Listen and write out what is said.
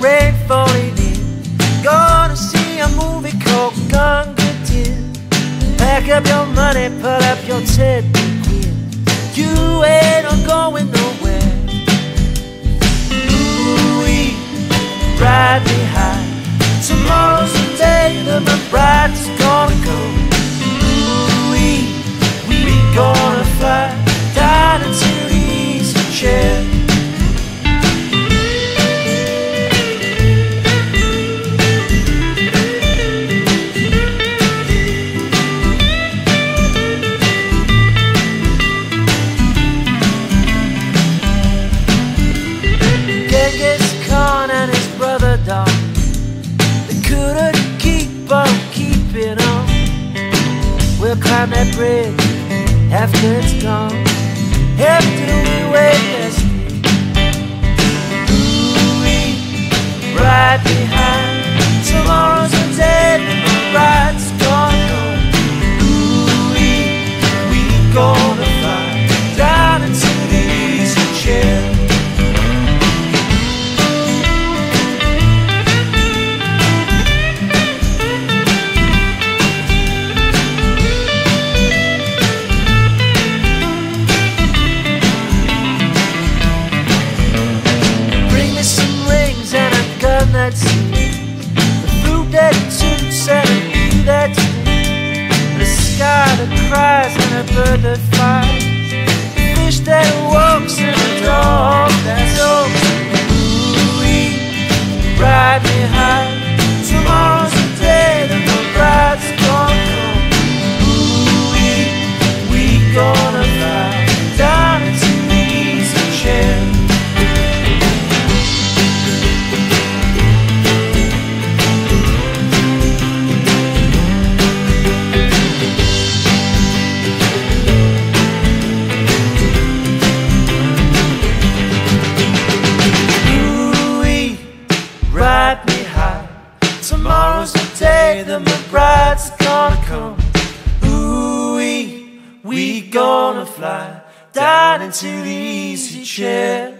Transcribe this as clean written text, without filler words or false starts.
rain falling in. Gonna see a movie called Gungadin. Pack up your money, put up your tent, begin. You ain't going nowhere. Ooh-wee, ride me high. Tomorrow's the day that my bride's gonna go. Ooh-wee, we gonna fly down into the easy chair. Genghis Khan and his brother Don, they couldn't keep on keeping on. We'll climb that bridge after it's gone, after we wait this week. Ooh-wee, right behind. Tomorrow's the day that the bride's gonna go. Ooh-wee, we gonna fly down into the easy chair. The fruit that toots and a bee that sings, the sky that cries and a bird that flies, the fish that walks and a dog that talks. Ooh-wee, ride me high. Tomorrow's the day that the bride's gonna come. Ooh-wee, we gonna fly down into the easy chair. Tomorrow's the day that my bride's gonna come. Ooh-wee, we gonna fly down into the easy chair.